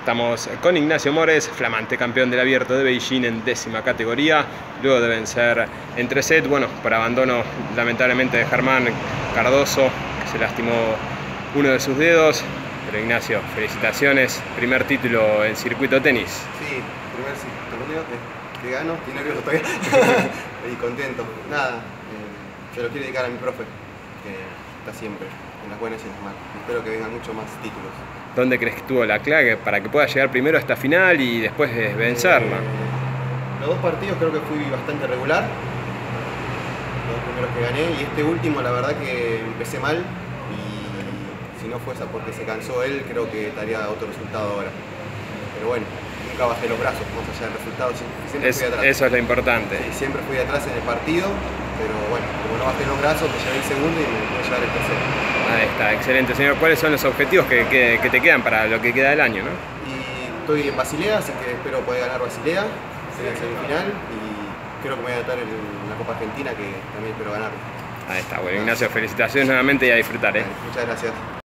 Estamos con Ignacio Mores, flamante campeón del Abierto de Beijing en 10ª categoría, luego de vencer en 3 sets, bueno, por abandono lamentablemente de Germán Cardoso, que se lastimó uno de sus dedos. Pero Ignacio, felicitaciones, primer título en circuito tenis. Sí, primer torneo que gano, estoy nervioso todavía y contento. Nada, se lo quiero dedicar a mi profe, que está siempre, en las buenas y en las malas. Espero que vengan muchos más títulos. ¿Dónde crees que estuvo la clave para que pueda llegar primero a esta final y después vencerla? Los dos partidos creo que fui bastante regular, los primeros que gané, y este último la verdad que empecé mal, y si no fuese porque se cansó él, creo que daría otro resultado ahora. Pero bueno, nunca bajé los brazos, más allá del resultado, siempre fui atrás. Eso es lo importante. Sí, siempre fui atrás en el partido, pero bueno, como no bajé los brazos, me llevé el segundo y me pude llevar el tercero. Ahí está, excelente señor. ¿Cuáles son los objetivos que te quedan para lo que queda del año, no? Y estoy en Basilea, así que espero poder ganar Basilea, ser en semifinal, y creo que me voy a anotar en la Copa Argentina, que también espero ganar. Ahí está, bueno Ignacio, felicitaciones nuevamente y a disfrutar. Muchas gracias.